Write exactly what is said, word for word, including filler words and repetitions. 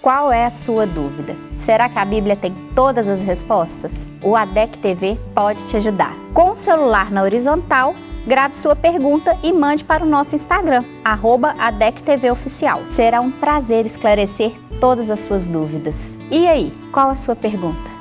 Qual é a sua dúvida? Será que a Bíblia tem todas as respostas? O A D E C T V pode te ajudar. Com o celular na horizontal, grave sua pergunta e mande para o nosso Instagram, arroba A D E C T V Oficial. Será um prazer esclarecer todas as suas dúvidas. E aí, qual a sua pergunta?